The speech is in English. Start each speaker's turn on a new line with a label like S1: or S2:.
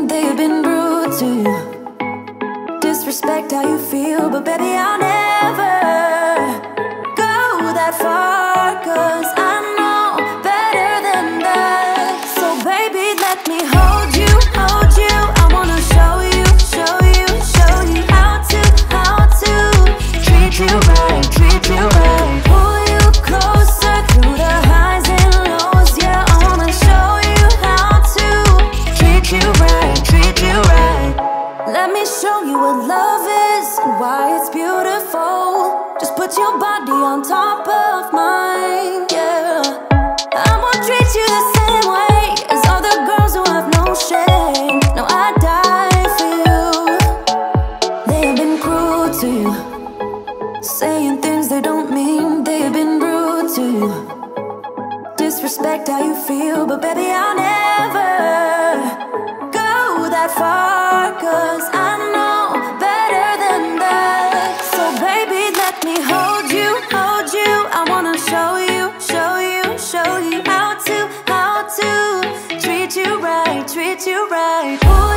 S1: mean, they've been rude to you, disrespect how you feel, but baby, I'll never go that far, 'cause I know better than that. So baby, let me hold you, hold you. I wanna show you, show you, show you how to treat you right, treat you right. Pull you closer through the highs and lows, yeah. I wanna show you how to treat you right, treat you right. Let me show you what love is and why it's beautiful. Just put your body on top of mine, yeah. I won't treat you the same way as other girls who have no shame. No, I die for you. They have been cruel to you, saying things they don't mean. They have been rude to you, disrespect how you feel, but baby, I'll never go that far, 'cause I know better than that. So baby, let me hold you, hold you. I wanna show you, show you, show you how to treat you right, treat you right. Pull